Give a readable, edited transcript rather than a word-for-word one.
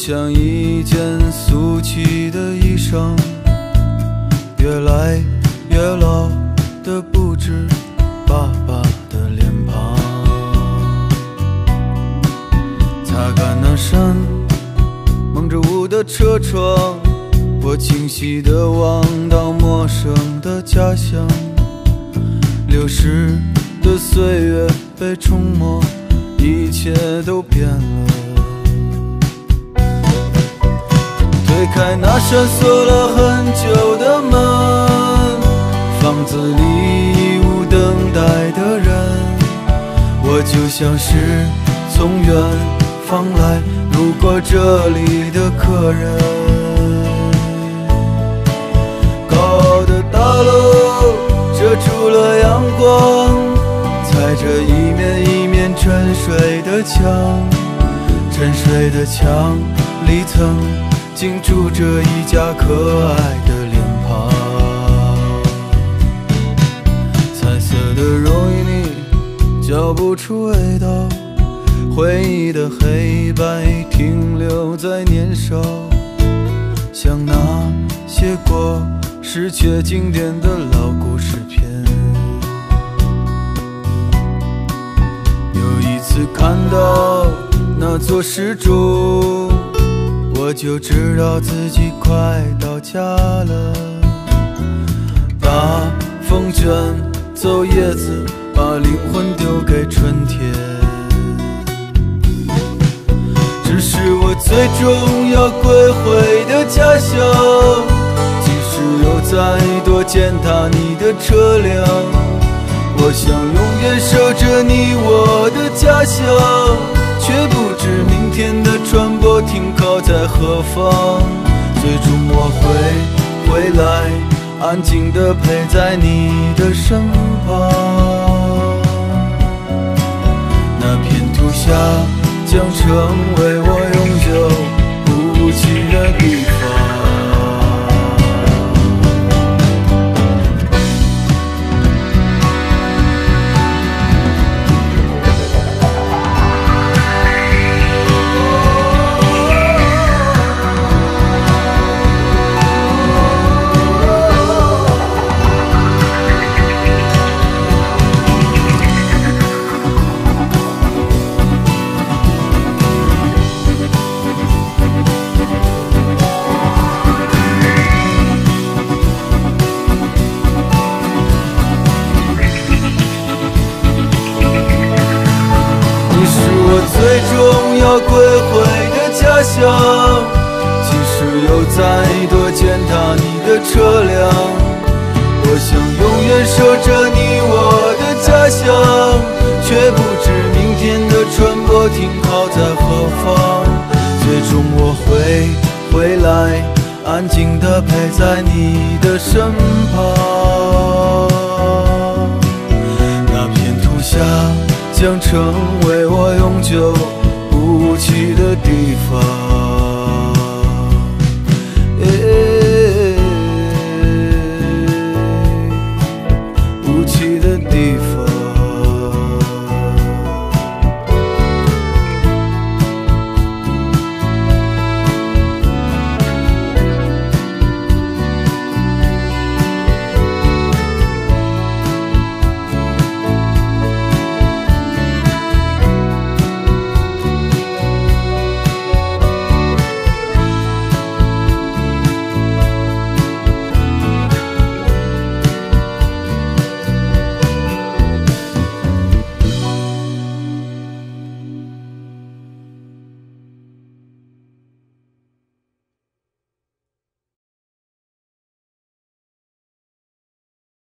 像一件俗气的衣裳，越来越老的不止爸爸的脸庞。擦干那扇蒙着雾的车窗，我清晰地望到陌生的家乡。流逝的岁月被冲没，一切都变了。推开那扇锁了很久的门，房子里已无等待的人，我就像是从远方来路过这里的客人。高傲的大楼遮住了阳光，踩着一面一面沉睡的墙，沉睡的墙里曾经住着一家可爱的脸庞。彩色的容易腻，嚼不出味道，回忆的黑白停留在年少，像那些过时却经典的老故事片。有一次看到那座石柱，我就知道自己快到家了。大风卷走叶子，把灵魂丢给春天。这是我最终要归回的家乡，即使有再多践踏你的车辆，我想永远守着你我的家乡，却不知明天的船舶停靠在何方。最终我会回来，安静地陪在你的身旁。那片土下将成为我永久不弃的地方。最终要归回的家乡，即使有再多践踏你的车辆，我想永远守着你我的家乡，却不知明天的船舶停靠在何方。最终我会回来，安静地陪在你的身旁。那片土下将成为我永久不弃的地方。